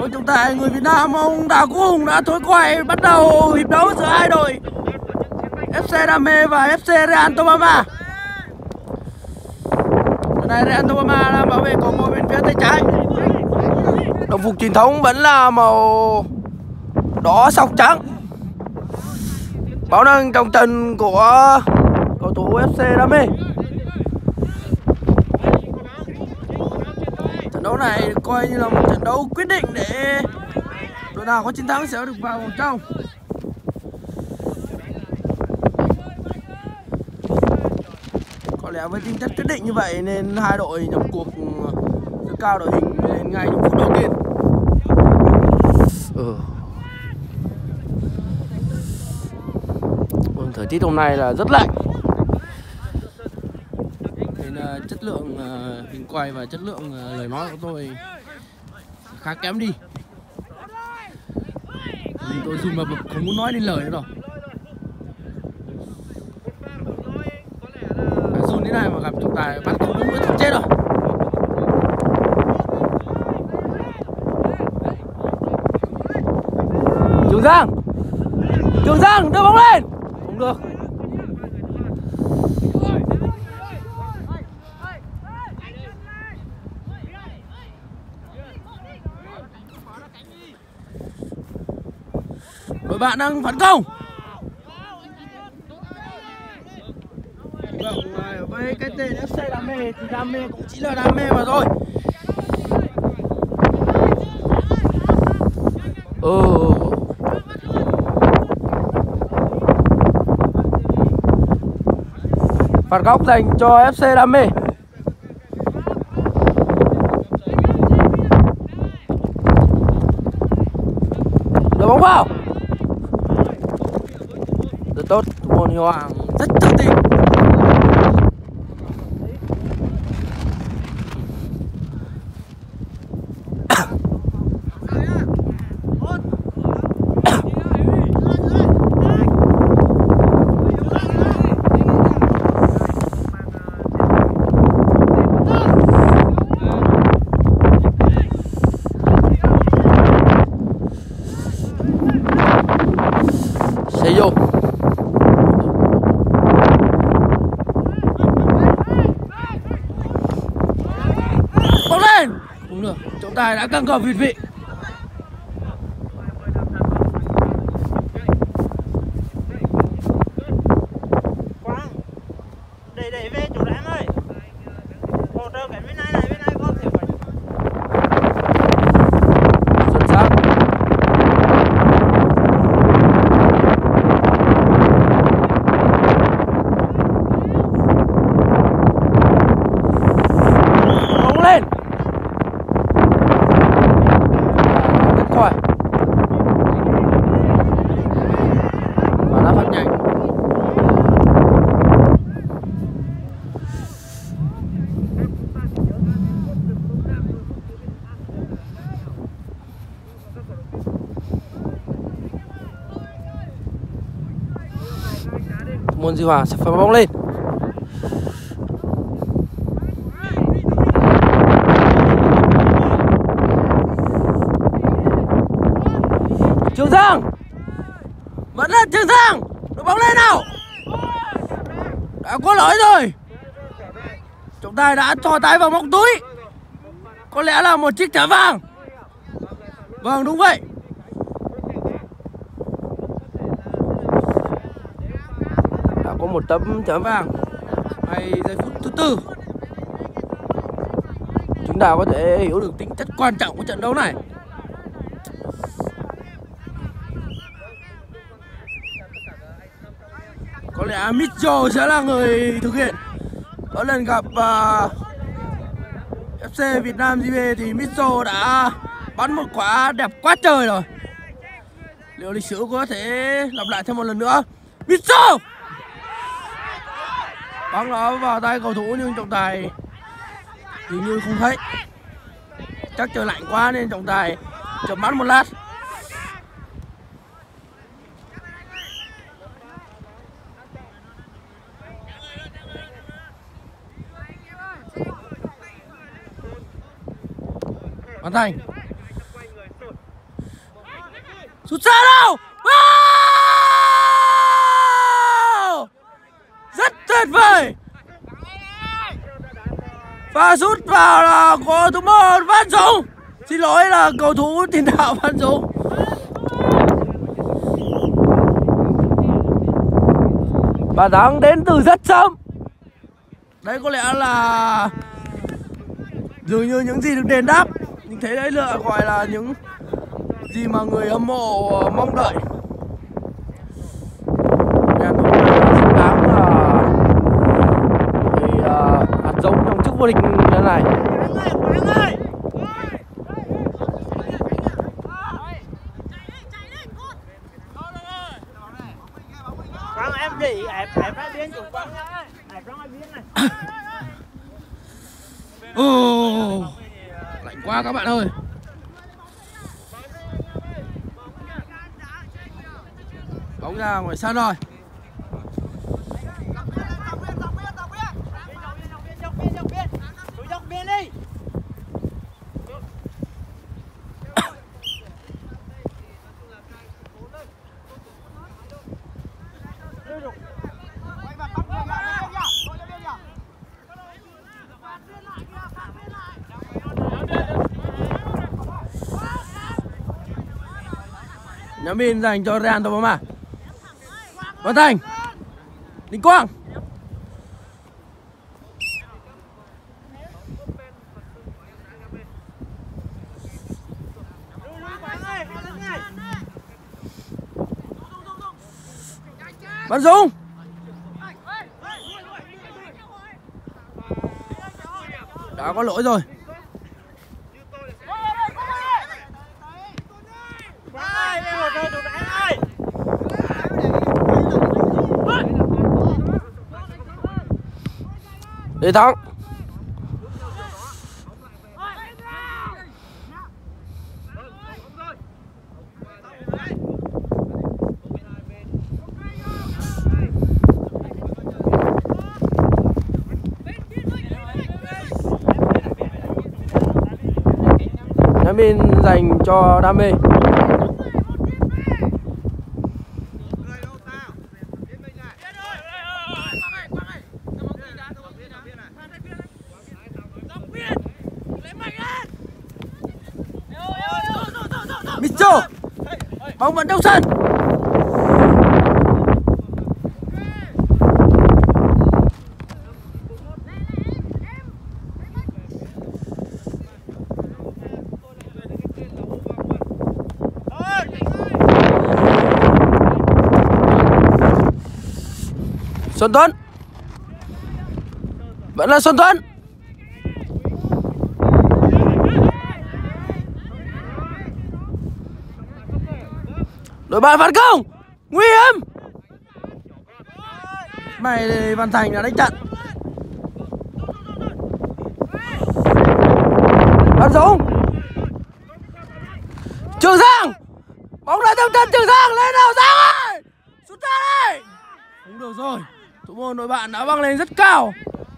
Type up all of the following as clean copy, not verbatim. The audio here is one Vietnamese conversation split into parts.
Ôi trọng tài người Việt Nam ông Đào Quốc Hùng đã thổi còi bắt đầu hiệp đấu giữa hai đội FC Đam và FC Real Tobama. Lần này Real Tobama đang bảo vệ cột một bên phía tay trái. Đồng phục truyền thống vẫn là màu đỏ sọc trắng. Báo năng trong trận của cầu thủ FC Đam. Trận đấu này coi như là một trận đấu quyết định để đội nào có chiến thắng sẽ được vào vòng trong. Có lẽ với tính chất quyết định như vậy nên hai đội nhập cuộc rất cao đội hình lên ngay những phút đầu tiên. Thời tiết hôm nay là rất lạnh nên chất lượng hình quay và chất lượng lời nói của tôi khá kém đi. Vì tôi run mà không muốn nói đến lời nữa rồi. Run thế này mà gặp trọng tài bắt không đúng nữa thì chết rồi. Trường Giang đưa bóng lên. Không được. Đội bạn đang phản công. Với cái tên FC Đam thì Đam cũng chỉ là Đam mà thôi. Phạt góc dành cho FC Đam. Đưa bóng vào. Rất tốt, Môn Hoàng rất tự tin. Xây vô. Bóng lên. Không được, trọng tài đã căng cờ việt vị. Quang, đẩy về chỗ em ơi. Hỗ trợ cái bên này có thể phải. Xuất sắc. Môn Duy Hòa sẽ phá bóng lên. Trường Giang vẫn là Trường Giang, đội bóng lên nào. Đã có lỗi rồi. Trọng tài đã cho tay vào móc túi. Có lẽ là một chiếc thẻ vàng. Vâng, đúng vậy. Có một tấm thẻ vàng ngay giây phút thứ tư. Chúng ta có thể hiểu được tính chất quan trọng của trận đấu này. Có lẽ Mitchell sẽ là người thực hiện. Ở lần gặp FC Việt Nam JB thì Mitchell đã bắn một quả đẹp quá trời rồi. Liệu lịch sử có thể lặp lại thêm một lần nữa? Mitchell! Bóng đó vào tay cầu thủ nhưng trọng tài hình như không thấy. Chắc trời lạnh quá nên trọng tài chậm bắn một lát. Hoàn thành. Sút xa đâu. Wow! Rất tuyệt vời. Và sút vào là của thủ môn Văn Dũng. Xin lỗi là cầu thủ tiền đạo Văn Dũng. Bàn thắng đến từ rất sớm. Đấy có lẽ là dường như những gì được đền đáp. Nhưng thế đấy là gọi là những gì mà người hâm mộ mong đợi. Xứng đáng là hạt giống trong chức vô địch lần này. Quang em đi ép ra biên của Quang nhá. Ép ra biên này. Lạnh quá các bạn ơi. Bóng ra ngoài sân rồi. Nhắm in dành cho Real Tobama. Văn Thành, Đình Quang. Văn Dũng. Đã có lỗi rồi. Để thắng. Nhắm in dành cho Đam mê. Mitchell. Bóng vẫn trong sân. Xuân Tuấn. Vẫn là Xuân Tuấn. Đội bạn phản công. Nguy hiểm. Mày Văn Thành đã đánh chặn. Văn Dũng. Trường Giang. Bóng lại trong chân Trường Giang. Lên nào Giang ơi. Sút ra đây. Không được rồi. Thủ môn đội bạn đã văng lên rất cao.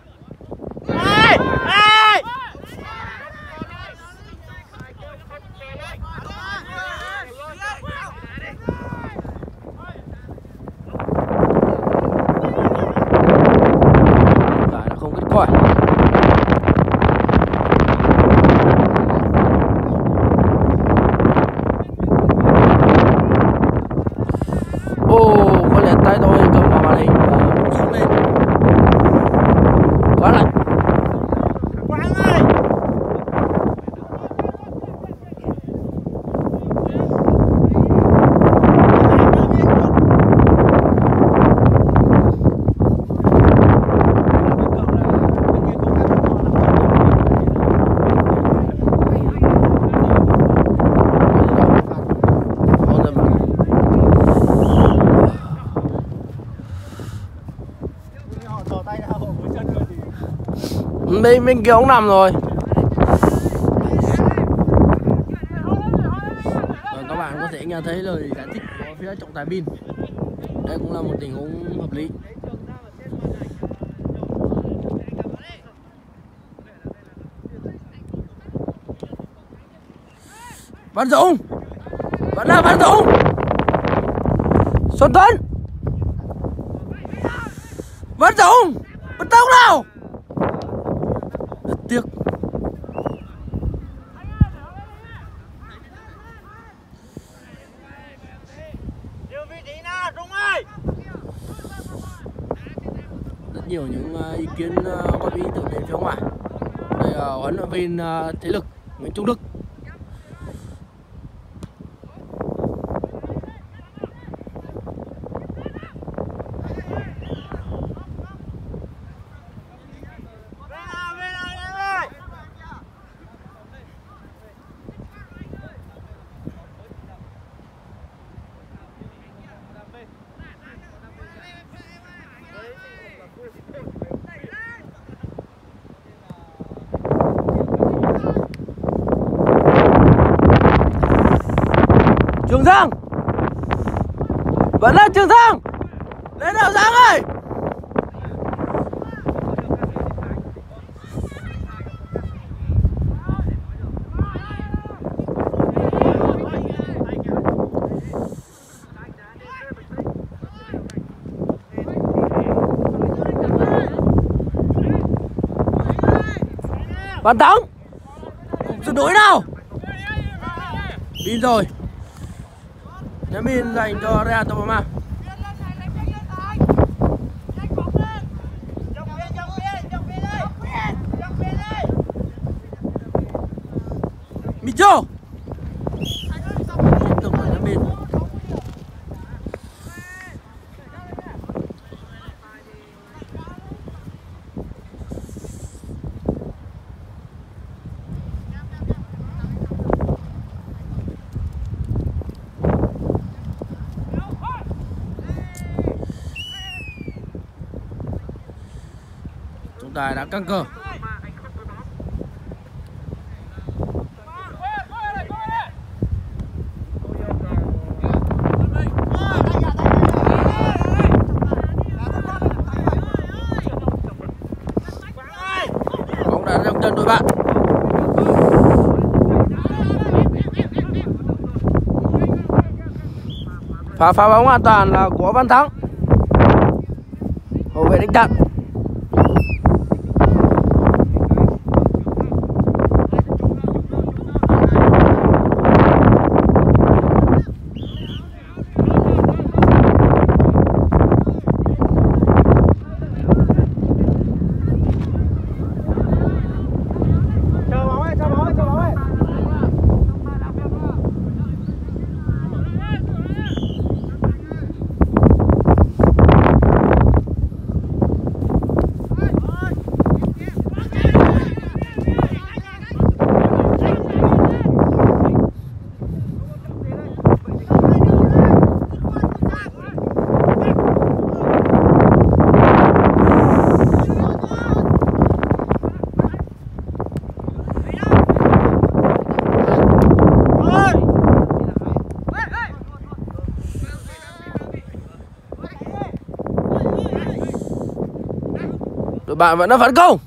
Giải là không kết quả. Có lẽ tay tôi cầm vào màn hình không lên. Quá lạnh. Quang ơi. Bên kia ống nằm rồi. Các bạn có thể nghe thấy lời giải thích của phía trọng tài pin. Đây cũng là một tình huống hợp lý. Văn Dũng. Vẫn là Văn Dũng. Xuân Tuấn. Văn Dũng. Bật tốc nào. Rất tiếc. Rất nhiều những ý kiến góp ý từ bên phía ngoài. Đây là huấn luyện viên thế lực Nguyễn Trung Đức. Trường Giang. Vẫn là Trường Giang. Lên nào Giang ơi. Văn Thắng. Tuyệt đối nào. Pin rồi. Ném pin dành cho Real Tobama. Micho. Tiếp tục là ném pin. Tài đã căng cơ. Bóng đã trong chân đội bạn. Phá bóng an toàn là của Văn Thắng. Hậu vệ đánh chặn. Đội bạn vẫn đang phản công.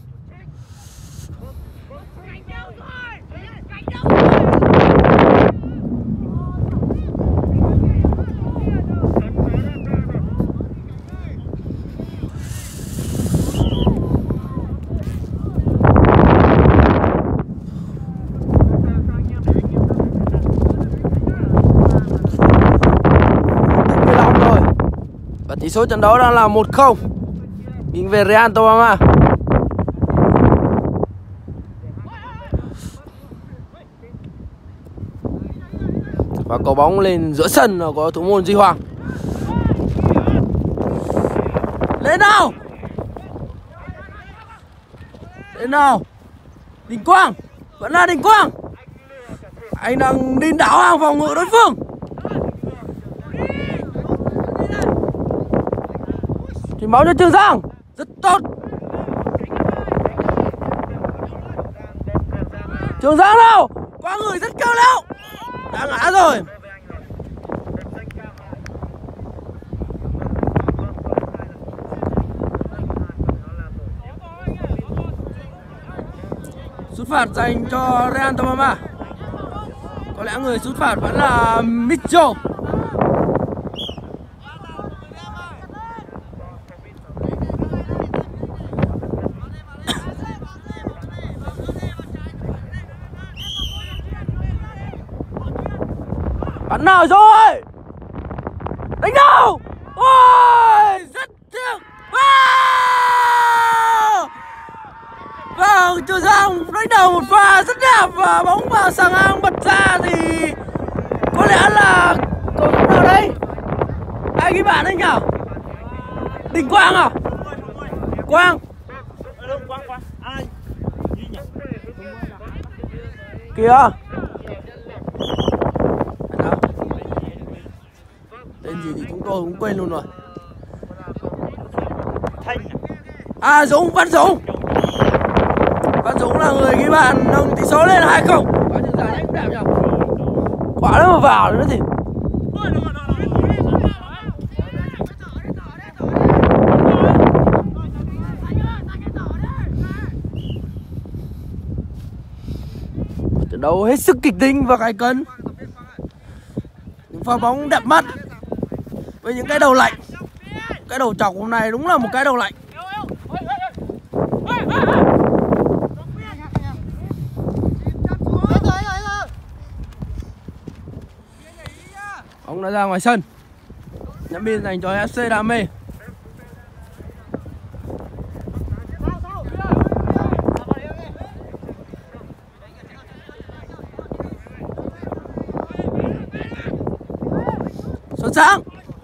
Và tỷ số trận đấu đang là 1-0 nghiêng về Real Tobama. Và có bóng lên giữa sân có thủ môn Duy Hoàng. Lên nào. Lên nào. Đình Quang. Vẫn là Đình Quang. Anh đang điên đảo hàng phòng ngự đối phương. Chuyển bóng cho Trường Giang. Rất tốt. Trường Giang nào. Qua người rất khéo léo. Đã ngã rồi. Sút phạt dành cho Real Tobama. Có lẽ người sút phạt vẫn là Mitchell. Bắn nào rồi? Đánh đâu? Ôi, rất tiếc. Vâng, Trường Giang đánh đầu một pha rất đẹp và bóng vào xà ngang bật ra thì có lẽ là cầu thủ nào đây? Ai ghi bàn đấy nhỉ? Đình Quang à? Quang. Kìa. Tên gì thì chúng tôi cũng quên luôn rồi. À, Dũng, Văn Dũng. Văn Dũng là người ghi bàn nâng tỷ số lên 2-0. Quả Trường Giang đấy cũng đẹp nhỉ? Quả đấy mà vào nữa thì trận đấu hết sức kịch tính và gay cấn. Những pha bóng đẹp mắt với những cái đầu lạnh. Cái đầu chọc hôm nay đúng là một cái đầu lạnh. Bóng đã ra ngoài sân. Nhắm biên dành cho FC Đam mê. Xuân Sáng.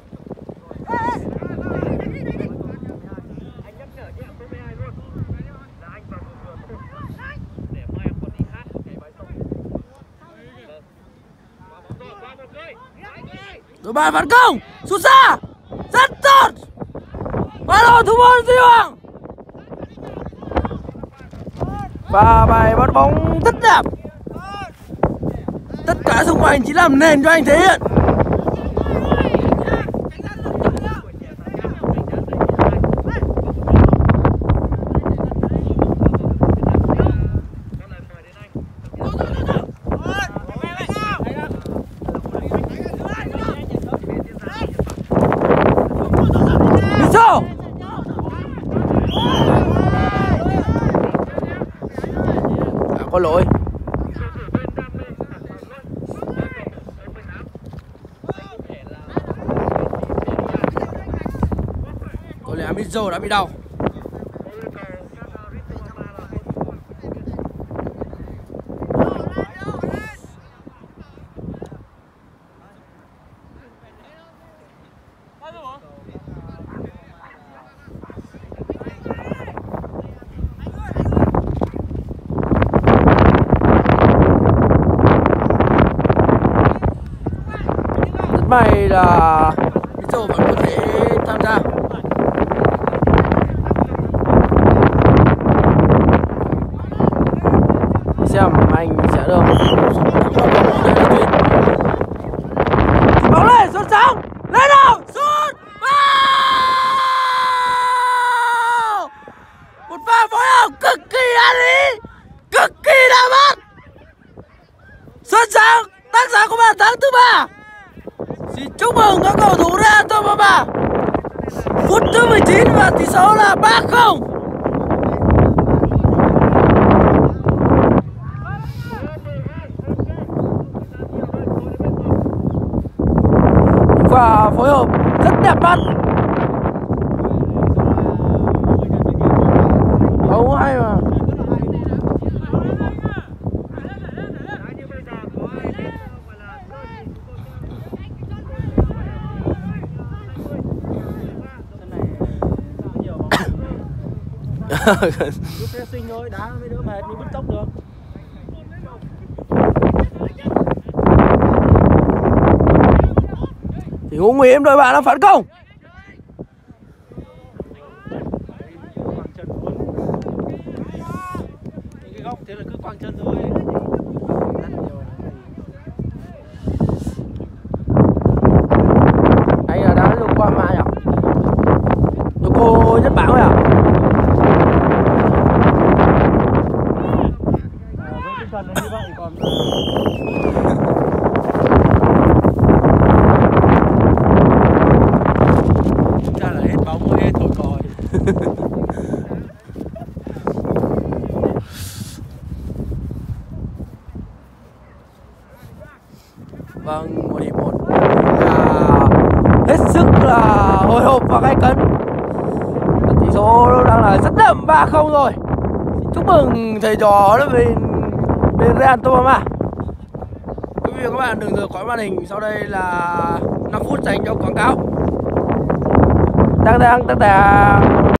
Đội bàn phản công, sút xa, rất tốt. Và đội thủ môn Duy Hoàng. Và bài bắt bóng rất đẹp. Tất cả xung quanh chỉ làm nền cho anh thể hiện. Có lỗi. Có lẽ Mitchell đã bị đau. May là Mitchell vẫn có thể tham gia. Xem anh sẽ được bóng lên, Xuân Sáng lên nào, sút vào. Một pha phối hợp cực kỳ ăn ý, cực kỳ đã mắt. Xuân Sáng tác giả của bàn thắng thứ 3. Xin chúc mừng các cầu thủ ra Tobama. Phút thứ 19 và tỷ số là 3-0. Và phối hợp rất đẹp mắt. Không hay mà. Lúc pressing thôi, đá mới đỡ mệt, mới bứt tốc được. Thì cũng nguy hiểm đội bạn đã phản công. Cái góc thế là cứ quăng chân thôi. Anh là đã dùng qua mà nhỉ? Rồi cô nhất bảng rồi à? Với tinh thần là như vậy còn Vâng, một hiệp 1 hết sức là hồi hộp và gay cấn. Tỷ số đang là rất đậm 3-0 rồi. Chúc mừng thầy trò đó bên Real Tobama. Quý vị và các bạn đừng rời khỏi màn hình. Sau đây là 5 phút dành cho quảng cáo. Đang